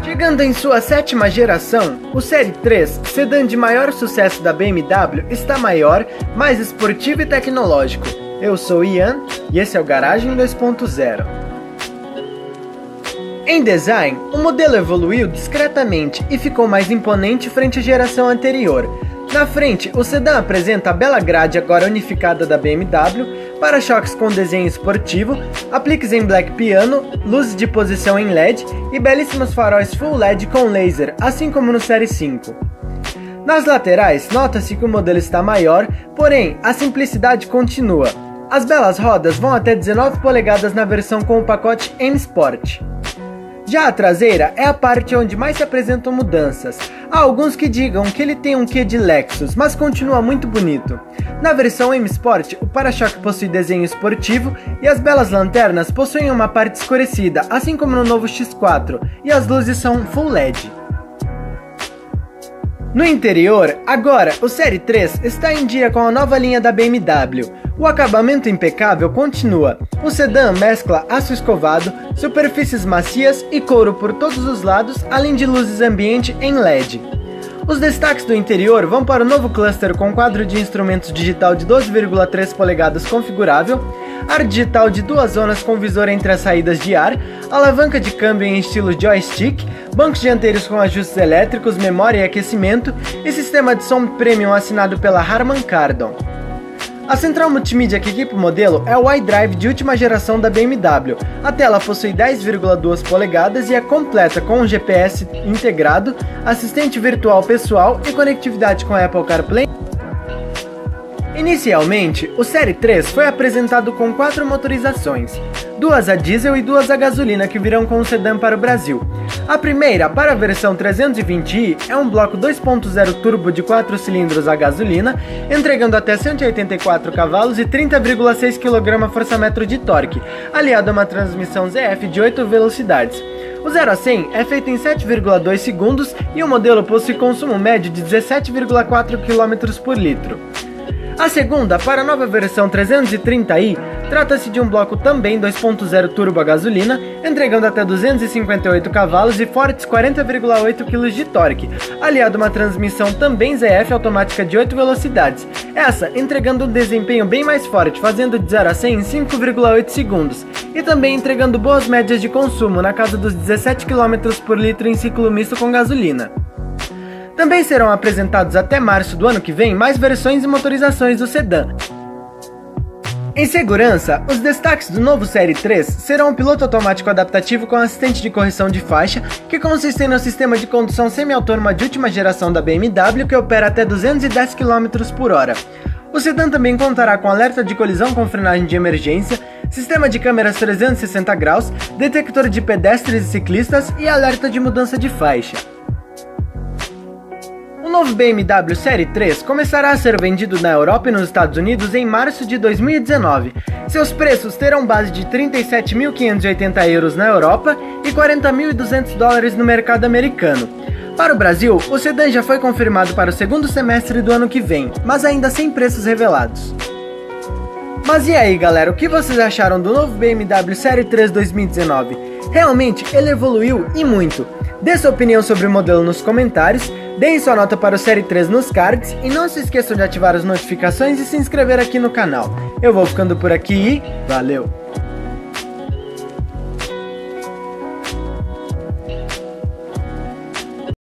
Chegando em sua sétima geração, o Série 3, sedã de maior sucesso da BMW, está maior, mais esportivo e tecnológico. Eu sou Ian e esse é o Garagem 2.0. Em design, o modelo evoluiu discretamente e ficou mais imponente frente à geração anterior. Na frente, o sedã apresenta a bela grade agora unificada da BMW, para-choques com desenho esportivo, apliques em black piano, luzes de posição em LED e belíssimos faróis full LED com laser, assim como no Série 5. Nas laterais, nota-se que o modelo está maior, porém a simplicidade continua. As belas rodas vão até 19 polegadas na versão com o pacote M Sport. Já a traseira é a parte onde mais se apresentam mudanças. Há alguns que digam que ele tem um quê de Lexus, mas continua muito bonito. Na versão M Sport, o para-choque possui desenho esportivo e as belas lanternas possuem uma parte escurecida, assim como no novo X4, e as luzes são full LED. No interior, agora, o Série 3 está em dia com a nova linha da BMW. O acabamento impecável continua. O sedã mescla aço escovado, superfícies macias e couro por todos os lados, além de luzes ambiente em LED. Os destaques do interior vão para o novo cluster com quadro de instrumentos digital de 12,3 polegadas configurável, ar digital de 2 zonas com visor entre as saídas de ar, alavanca de câmbio em estilo joystick, bancos dianteiros com ajustes elétricos, memória e aquecimento e sistema de som premium assinado pela Harman Kardon. A central multimídia que equipa o modelo é o iDrive de última geração da BMW. A tela possui 10,2 polegadas e é completa com um GPS integrado, assistente virtual pessoal e conectividade com Apple CarPlay. Inicialmente, o Série 3 foi apresentado com 4 motorizações, 2 a diesel e 2 a gasolina que virão com o sedã para o Brasil. A primeira, para a versão 320i, é um bloco 2.0 turbo de 4 cilindros a gasolina, entregando até 184 cavalos e 30,6 kgfm de torque, aliado a uma transmissão ZF de 8 velocidades. O 0 a 100 é feito em 7,2 segundos e o modelo possui consumo médio de 17,4 km por litro. A segunda, para a nova versão 330i, trata-se de um bloco também 2.0 turbo a gasolina, entregando até 258 cavalos e fortes 40,8 kg de torque, aliado a uma transmissão também ZF automática de 8 velocidades, essa entregando um desempenho bem mais forte, fazendo de 0 a 100 em 5,8 segundos, e também entregando boas médias de consumo, na casa dos 17 km por litro em ciclo misto com gasolina. Também serão apresentados até março do ano que vem mais versões e motorizações do sedã. Em segurança, os destaques do novo Série 3 serão um piloto automático adaptativo com assistente de correção de faixa, que consiste no sistema de condução semi-autônoma de última geração da BMW que opera até 210 km por hora. O sedã também contará com alerta de colisão com frenagem de emergência, sistema de câmeras 360 graus, detector de pedestres e ciclistas e alerta de mudança de faixa. O novo BMW Série 3 começará a ser vendido na Europa e nos Estados Unidos em março de 2019. Seus preços terão base de 37.580 euros na Europa e 40.200 dólares no mercado americano. Para o Brasil, o sedã já foi confirmado para o segundo semestre do ano que vem, mas ainda sem preços revelados. Mas e aí galera, o que vocês acharam do novo BMW Série 3 2019? Realmente ele evoluiu e muito. Dê sua opinião sobre o modelo nos comentários, deem sua nota para o Série 3 nos cards e não se esqueçam de ativar as notificações e se inscrever aqui no canal. Eu vou ficando por aqui e valeu!